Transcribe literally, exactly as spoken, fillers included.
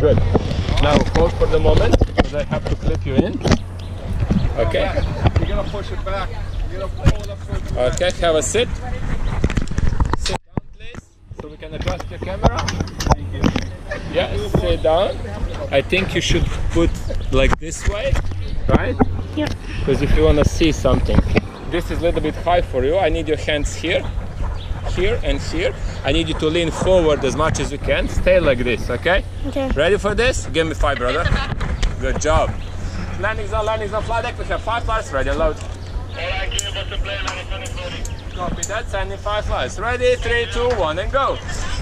Good. Now hold for the moment, because I have to clip you in. Okay. You're gonna push it back. You're gonna pull it up so it's back. Okay, have a sit. Sit down, please, so we can adjust your camera. Thank you. Yeah, sit down. I think you should put like this way, right? Yeah. Because if you want to see something, this is a little bit high for you. I need your hands here, here and here. I need you to lean forward as much as you can. Stay like this, okay? Okay. Ready for this? Give me five, brother. Good job. Landing zone, landing zone, flight deck. We have five flights. Ready and load. Alright, give us a plane and it's loading. Copy that. Sending five flights. Ready? Three, two, one, and go.